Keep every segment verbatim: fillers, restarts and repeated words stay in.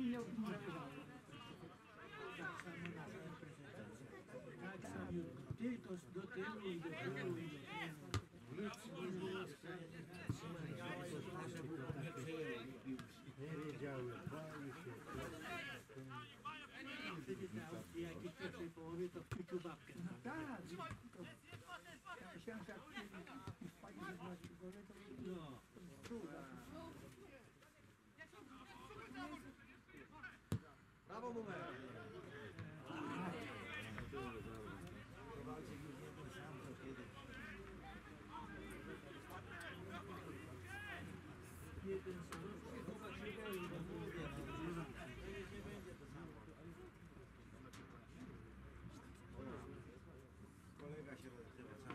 miał tak samo na reprezentacji. Tak samo ty to do tyłu i do tyłu i do tyłu. Nie wiedziałem, bali się. Wtedy tam, jak w pierwszej połowie, to w ciuciu babkę. No tak, to ja myślałem, że jak wpadli ze dwunastu gole, to No. Brawo, numer! Jeden Kolega się rozgrzewa sam.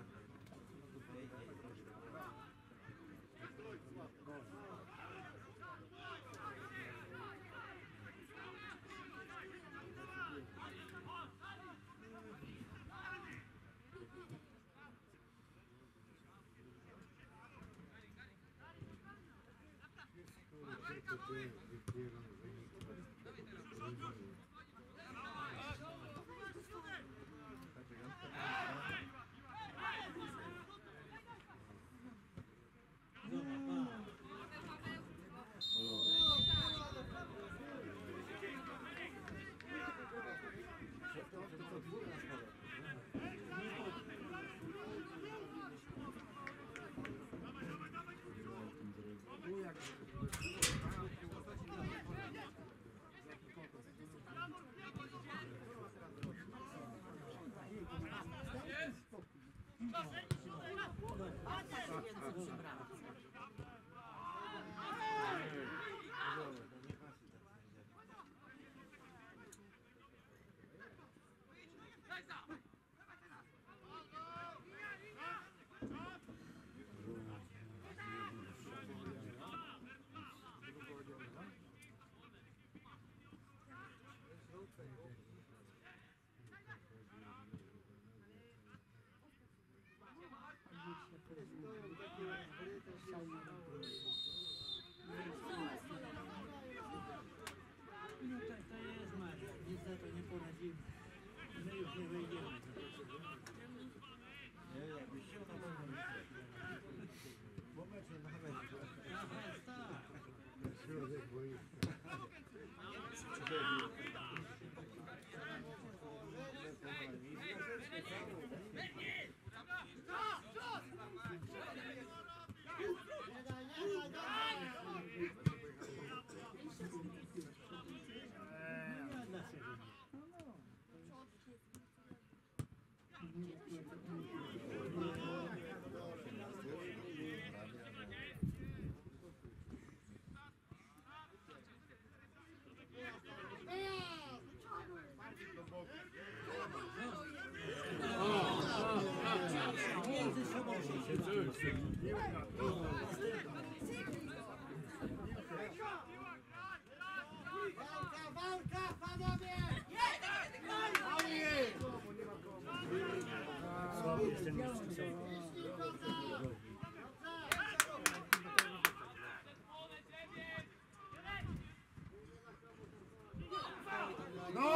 No tak to jest, Maria. Nic za to nie poradzimy. My już nie wejdziemy. Nie, jakbyś się na pewno nie bo mecz nie nawet. Aha, tak. Środek boiska. Walka, panowie! Słaby jestem jeszcze. No!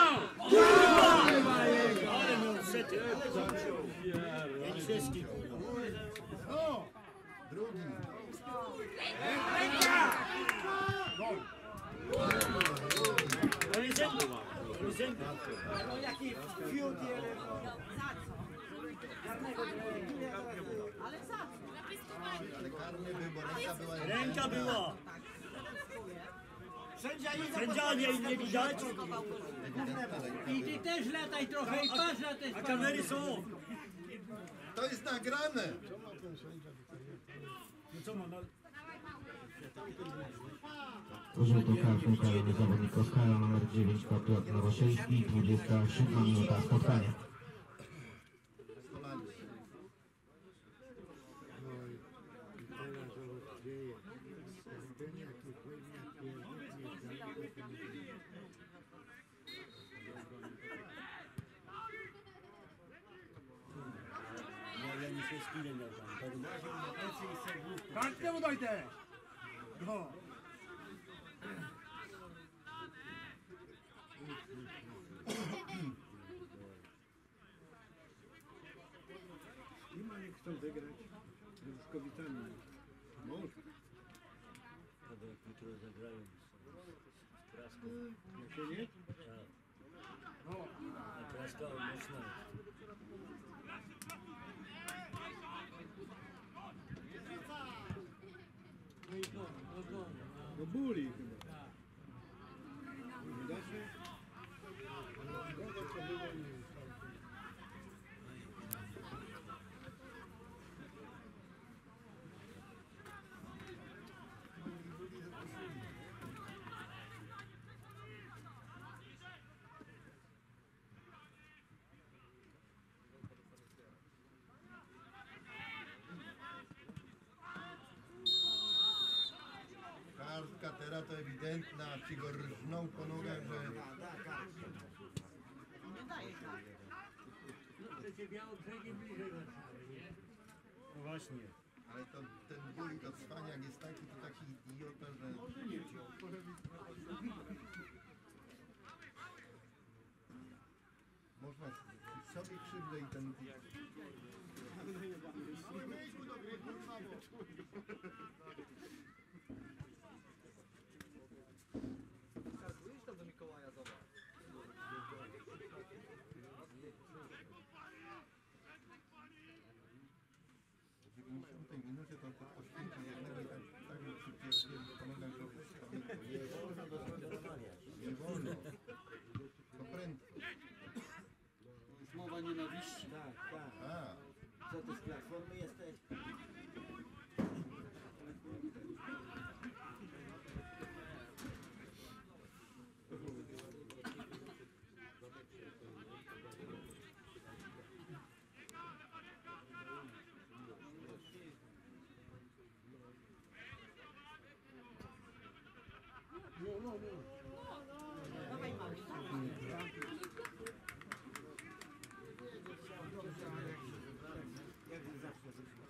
Ale miał sety. Jak wszystkich. No! Drugi. To nie zęby ma. To nie zęby. No jaki fiut jeden. Za co? Karnego nie. Ale za co? Ale karny był, bo ręka była... Ręka była. Sędzia nie Sędzia nie, nie widać. I ty też lataj trochę i patrz na te A kamery są. To jest nagrane! No co ma na... Rzutów kartą karny zawodnik Oskara numer dziewięć Piotr Nowosielski, dwudziesta siódma minuta spotkania. No i teraz to dzieje. Ten jaki ja nie się skinem miał tam. Podmaził na plecy i serwówkę. Kartę mu daj też! No! chcą wygrać z Gruszkowicami. Może. Albo jak jutro zagrają z Praską. Jak się nie? Tak. A Praska mocna. No i go, no go. No buli chyba. Nie da się? Kartka teraz to ewidentna, ci go rżną po nogach, że Nie daje karty. No przecież Białobrzegi bliżej Warszawy, nie? No właśnie. ale to ten ból do cwaniak jest taki, to taki idiota, że... Można sobie krzywdę i ten... Idź tam do Mikołaja, zobacz. W dziewięćdziesiątej minucie to poświęcił jednego i tak, tak mi przypierdzieli po nogach, że pamiętam. Nie wolno go zamawiać. Nie wolno. To prędko. Jest mowa nienawiści. Tak, tak. A, Co ty z Platformy jesteś? Dawaj mały. Jak zawsze wyszło.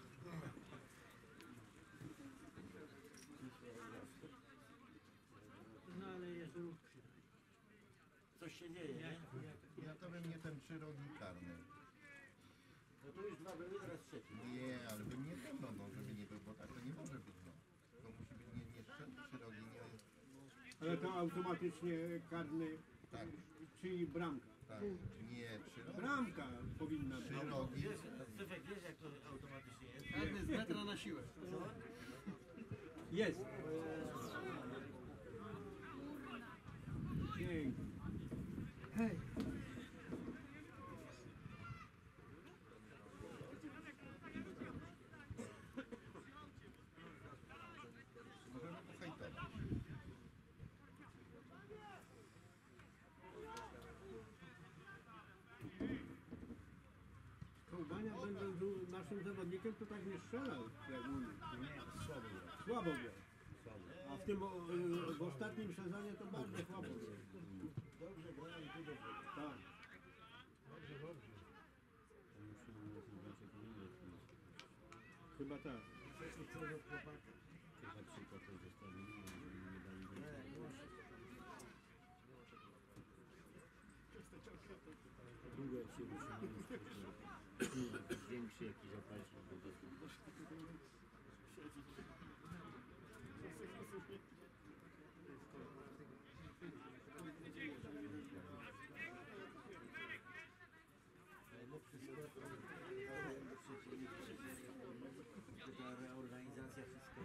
No ale jest ruch przynajmniej. Coś się dzieje, nie? ja to bym nie ten trzy rogi karny. No to już dwa były, teraz trzeci. Nie, ale bym nie ten, no, no, żeby nie był, bo tak to nie może być, no. To musi być nie, nie trzy, trzy rogi, nie... Ale to automatycznie karny, Tak, czyli bramka. tak, nie trzy rogi. Bramka powinna być. Trzy rogi. Wiesz, Cyfek, wiesz jak to automatycznie jest? Każdy z metra na siłę. Jest. Pięknie. Hej, Możemy pohejtować. Kołbania będąc du- naszym zawodnikiem to tak nie strzelał, jak mówię. Nie, słabo jest. Słabo było. Słabo. A w tym o, y, w ostatnim sezonie to bardzo słabo było. Dobrze grają i tu dobrze. Tak. Chyba tak. Chyba przykład to zostawili i nie dali więcej. Długo jak się utrzymali, większy jakiś zapalnik był dostępny. Najlepszy sport to ta reorganizacja wszystko.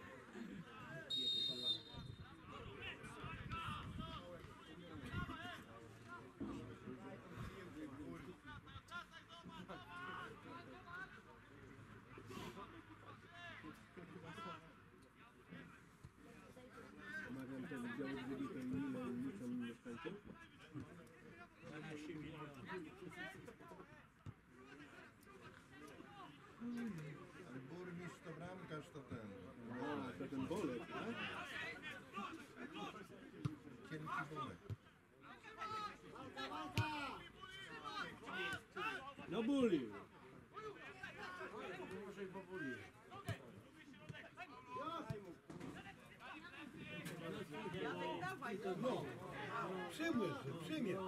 Omawiam to widziałem, gdyby to ile liczą mieszkańców. dwanaście milionów. Ale burmistrz to bramkarz to ten. A, to ten bolek, tak? Cienki bolek. No buli. Może i powoli. Janek, dawaj to. No. Przyjmujesz, przyjmie.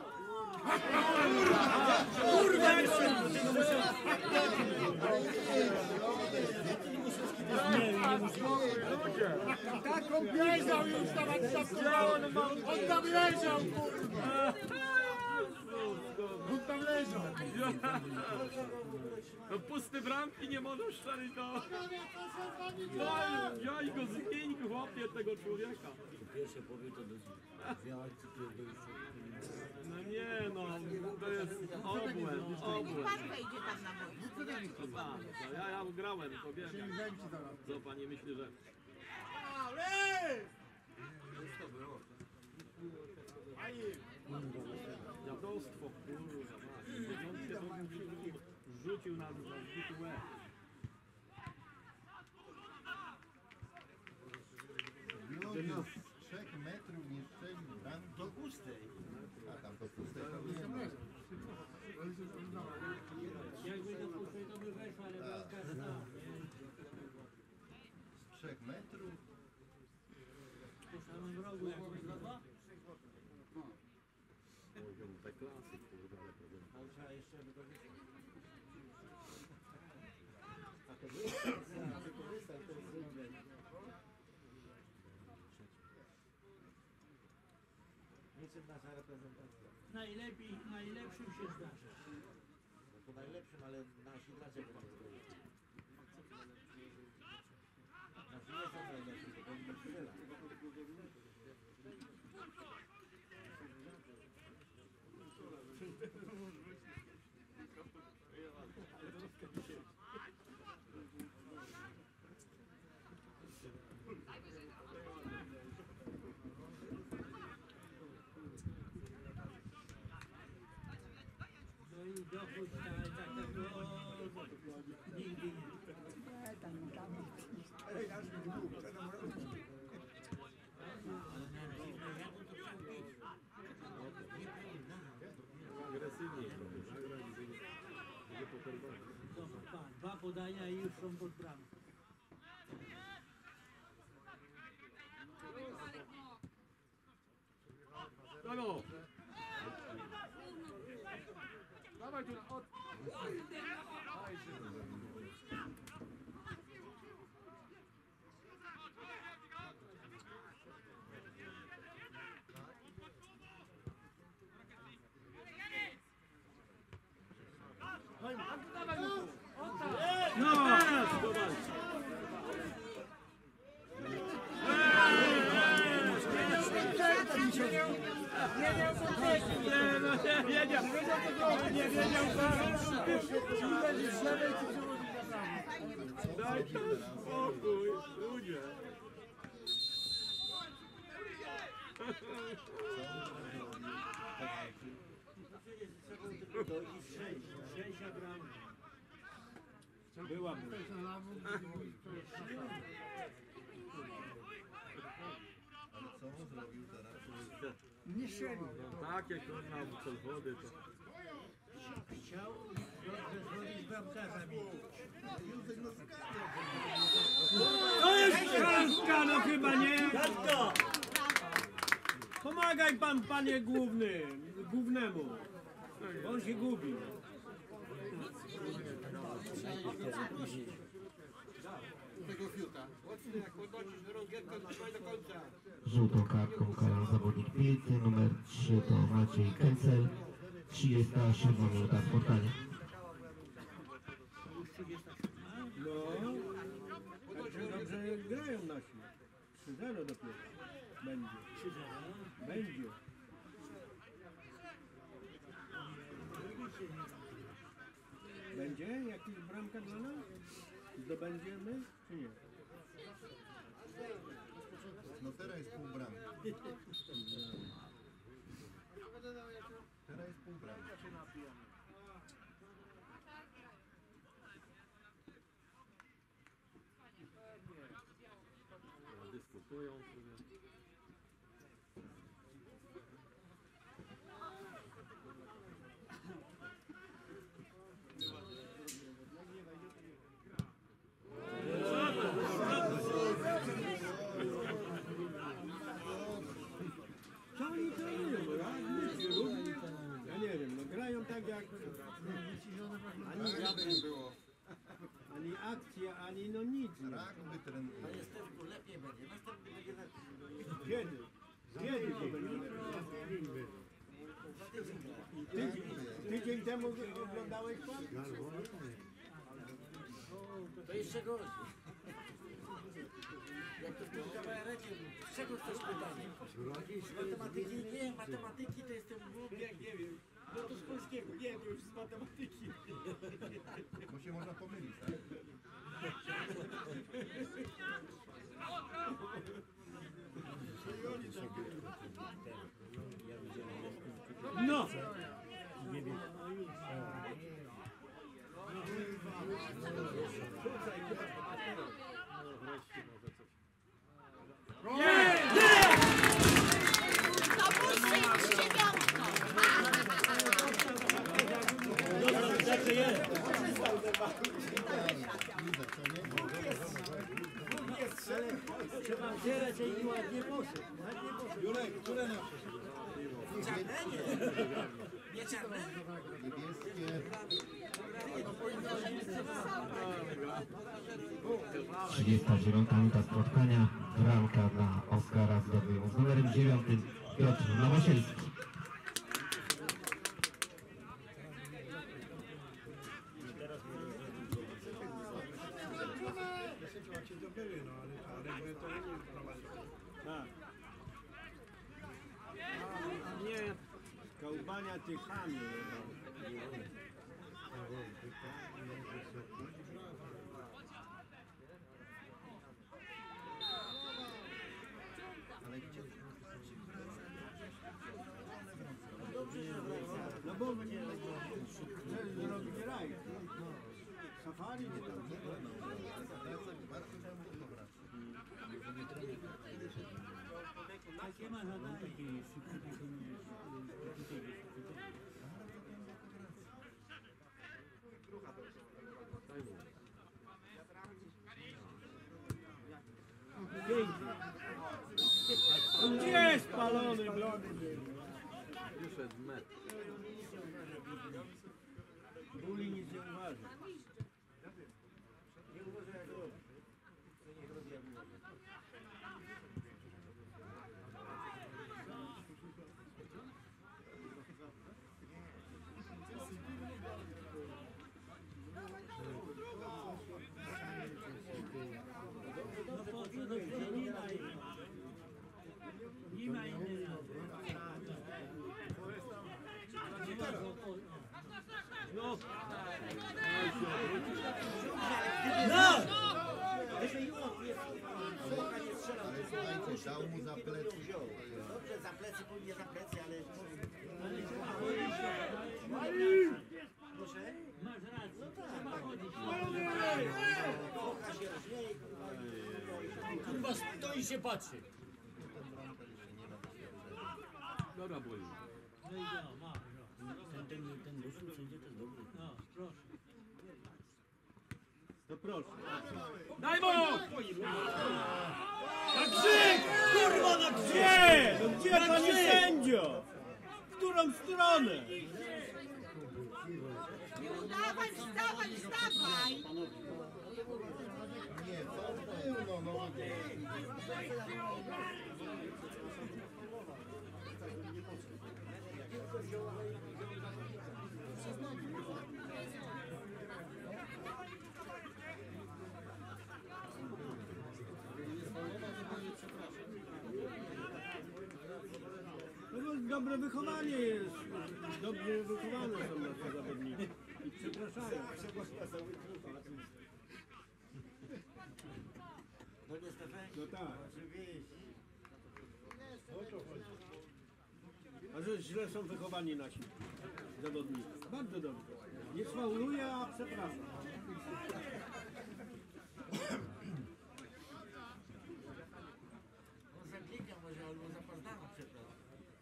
Tak on wiedział już nawet co on tam leżał, kurwa! On tam leżał. No pusty bramki nie możesz strzelić, no. Daj, jaj go zmień, chłopie, tego człowieka. Pierwsze powie to do wiatr, No nie no, to jest obłęd, Niech obłęd. pan wejdzie tam na boisko. Tak, no ja, ja grałem, to wiem. Co pani myśli, że... Dziadostwo, kurwa, dziewiątkę to bym rzucił na zbity łeb. Gloria z trzech metrów nie strzelił bramki. Do pustej. A tam to pustej to nie ma. Jakby do pustej to by weszła, ale bramka stała. Z trzech metrów. Po samym rogu jakby znowu. te klasy, kurwa, Ale trzeba jeszcze wykorzystać. A to wykorzystać to jest zwykle. Niczym nasza reprezentacja. Najlepiej, najlepszym się zdarza. No to najlepszym, ale nasi dlaczego nie zdarza? Nasi nie są najlepsi, to powinni strzelać. No i dochód, ale tak tego nigdy nie. Nie, tam, tam, cztery razy dwóch, co tam robić? Ale na zimne jadą to trzeba pić. Nieprawda. agresywniej trochę, zagrać, żeby, żeby potem... Zobacz, pan, dwa podania i już są pod bramą. No no! Dawaj tu, od... No! Zobacz! Nie, no nie wiedział! Nie wiedział, daj tam spokój, ludzie! To i sześć, sześć bramą. Była Ale co on zrobił teraz? Nie strzelił. takie kurwa wody to... Chciał dobrze zrobić bramkarza mieć. To jest kartka, no chyba nie! Pomagaj pan, panie główny, głównemu. On się gubi. Żółtą kartką karał zawodnik Pielcy, numer trzy to Maciej Kęcel, trzydziesta siódma minuta spotkania. No, także dobrze grają nasi. trzy zero dopiero. Będzie. Będzie. Będzie jakaś bramka dla nas? Zdobędziemy, czy nie? No teraz jest pół bramki. Teraz jest pół bramki. Dyskutują sobie. Co oni tu słaby teren. Panie Stefku, lepiej będzie, następny będzie lepiej. Kiedy? Kiedy to będzie? Za tydzień. Tydzień, tydzień temu oglądałeś pan? To jeszcze gorzej. Jak to w tym kabarecie, z czego chcesz pytanie? Z matematyki? Nie, matematyki to jestem głupi, jak nie wiem. No to z polskiego, nie wiem, już z matematyki. Bo się można pomylić, tak? No! Trzeba zbierać i ładnie poszedł. Jurek, które na Czarne? Nie. Nie czarne? niebieskie. trzydziesta dziewiąta minuta spotkania. Bramka dla Oskara zdobył z numerem dziewiątym Piotr Nowosielski. Tak. Nie, kałbania tychami. No bo mnie zrobić raj. Safari czy tam. Jakie ma zadanie? Pięknie. Gdzie jest spalony blony? Wyszedł metr. Buli nic nie uważa. Nie uważaj jak robi. To niech robi jak mówi. No po co, no nie ma innej. Nie ma innej. No, No! Jeżeli on jest, Słoka nie strzelał, to Dał mu za plecy. dobrze, za plecy, pójdzie za plecy, ale... Proszę? Masz rację, no tak. Trzeba chodzić. Słoka się rozwieje, Kurwa, stoi się patrzy. dobra boli. no i no, ma, no. Ten, ten, ten ruszył wszędzie to jest dobry. No, proszę. To proszę. Daj mu! Na krzyk! Kurwa, na gdzie? No gdzie, panie sędzio? W którą stronę? Nie udawaj, wstawaj, wstawaj! Nie, to był, no, no. No bo dobre wychowanie jest. Dobrze wychowane są nasze zawodniki. I przepraszają. No nie, Stefan? No tak. Oczywiście. A że źle są wychowani nasi zawodnicy. Bardzo dobrze. Nie sfauluję, a przepraszam. On zaklikał może, albo zapoznano, przepraszam.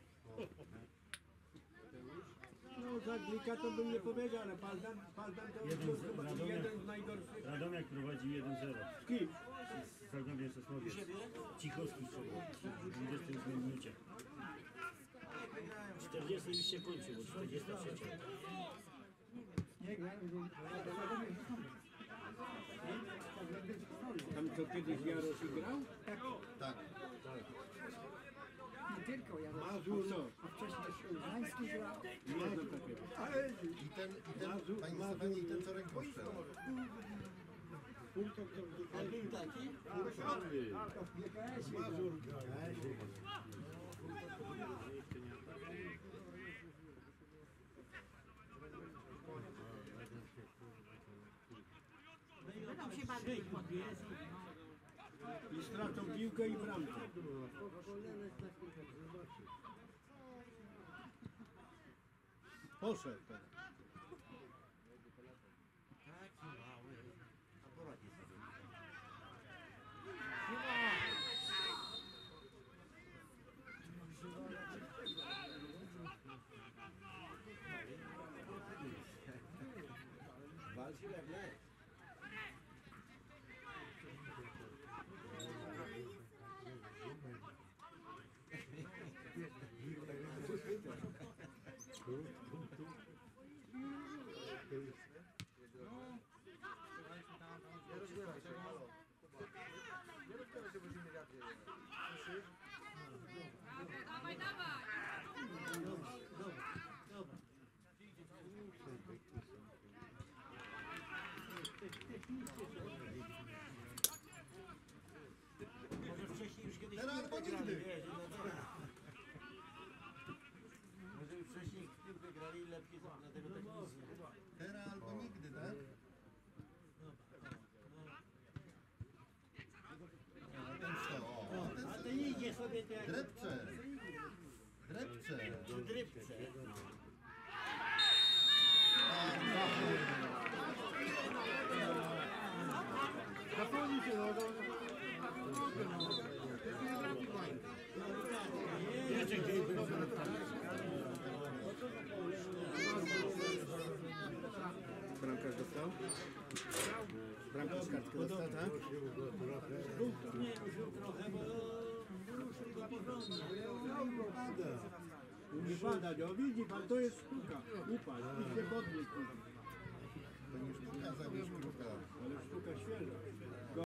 No za Glika to bym nie powiedział, ale Paldan, Paldan to jest Jeden z- chyba Radomiak. jeden z najgorszych. Radomiak prowadzi jeden zero. Z kim? Z Zagłębiem Sosnowiec. Cichowski strzelił w dwudziestej ósmej minucie. czterdziesty już się kończy, bo czterdziesta trzecia. Nie, Tam co kiedyś Jarosz grał? Tak. Nie tylko ja, Mazur, no. a wcześniej Gdański grał. Nie znam takiego. I ten, i ten, pani Stefanie, i ten co ręką strzela. Punkt, to A był taki? Mazur. Będą się bawić. I stracą piłkę i bramkę. Poszedł teraz. Walczył jak nie. Dawaj, dawaj! Może wcześniej już kiedyś Teraz albo piłkę grali, nigdy. wiesz, i dlatego. Może już wcześniej w piłkę grali lepiej, dlatego tak nic. Teraz albo nigdy, tak? A ten co? O, a ten A co? to idzie sobie tak. Drepcze. Drepcze. Przy drybce. Zapomnij się, no, no. Bramkarz dostał? Bramkarz kartkę dostał, tak? Nie, ruszył trochę, bo ruszył go porządnie. Nie pada, no widzi pan, to jest sztuka. Upadł i się podnieść. To nie sztuka zabić kruka. Ale sztuka świeża.